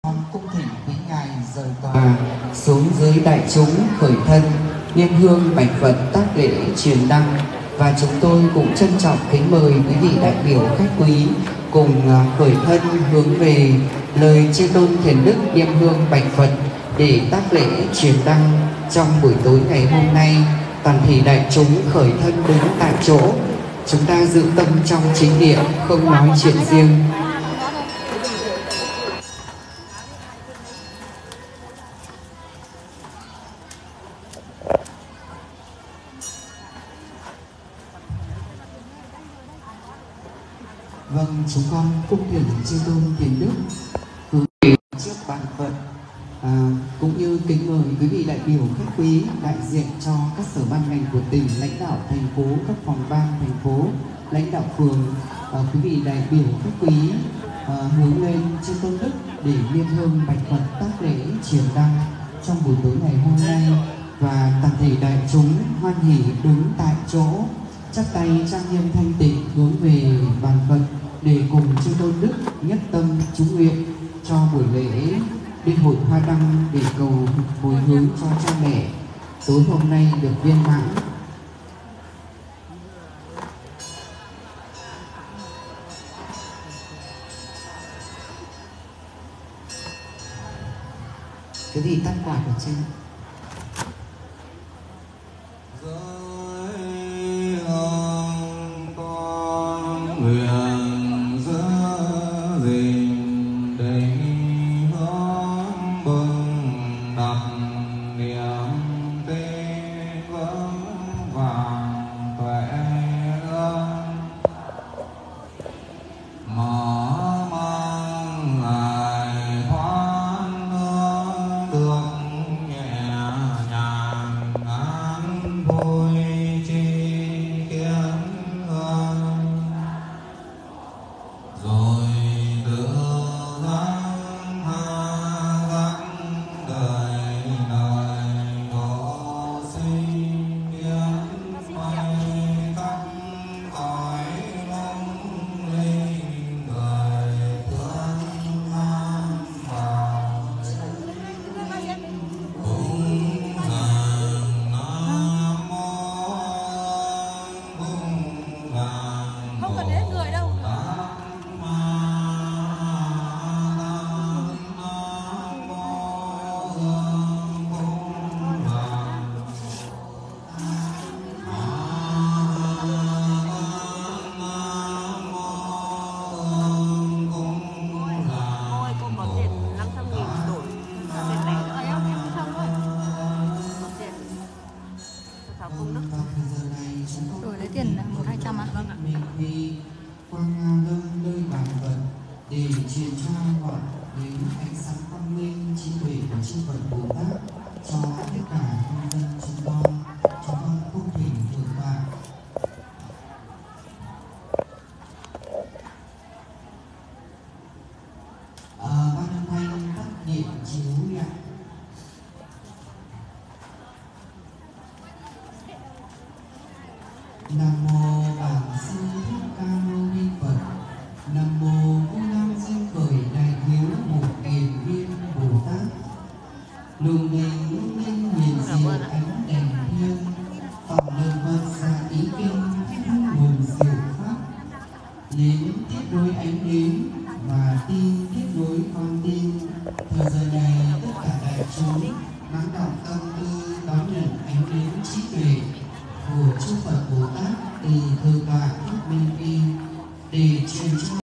Cung thỉnh quý ngài rời tòa xuống dưới đại chúng khởi thân nghiêm hương bạch Phật tác lễ truyền đăng, và chúng tôi cũng trân trọng kính mời quý vị đại biểu khách quý cùng khởi thân hướng về lời chư tôn thiền đức nghiêm hương bạch Phật để tác lễ truyền đăng trong buổi tối ngày hôm nay. Toàn thể đại chúng khởi thân đứng tại chỗ, chúng ta giữ tâm trong chính niệm, không nói chuyện riêng. Vâng, chúng con cung thỉnh chư tôn thiền đức hướng về trước bàn Phật, cũng như kính mời quý vị đại biểu khách quý đại diện cho các sở ban ngành của tỉnh, lãnh đạo thành phố, các phòng ban thành phố, lãnh đạo phường, quý vị đại biểu khách quý hướng lên chư tôn đức để liên hương bạch Phật tác lễ truyền đăng trong buổi tối ngày hôm nay. Và toàn thể đại chúng hoan hỉ đứng tại chỗ, chắp tay trang nghiêm thanh tịnh hướng về bàn Phật để cùng chư tôn đức nhất tâm chú nguyện cho buổi lễ đêm hội hoa đăng, để cầu hồi hướng cho cha mẹ tối hôm nay được viên mãn. Quý vị tắt quạt ở trên. Nguyện giữ gìn đầy hướng bừng đặt niệm tin vững vàng tuệ ơn mở mang ngài thoát hướng được nhẹ nhàng an vui chi kiến ơn rồi tự gắng ha gắng đời đời độ sinh biến mây khắp cõi lung linh người thương mang vào cúng dường nam mô cúng dường không cần đến người đâu. Đổi lấy tiền 100-200 à? Quang lưng nơi bàn Phật để truyền cho ngọn đến ánh sáng quang minh trí tuệ của chư Phật Bồ Tát cho tất cả nhân dân chúng con cung thỉnh thượng tọa. Ban âm thanh tắt điện chiếu lại. Nam mô Bản Sư Thích Ca Mâu Ni Phật. Nam mô Vô Năng Diên Khởi Đại Hiếu Một Kiền Viên Bồ Tát. Lùng linh huyền diệu ánh đèn thiên, phòng lời vật ra ý kinh nguồn diệu pháp. Nến tiếp nối ánh nến và tin tiếp nối con tin. Thời giờ này tất cả đại chúng lắng đọng tâm tư đón nhận ánh nến trí tuệ của chư Phật Bồ Tát từ Thượng tọa Thích Minh Phi để truyền cho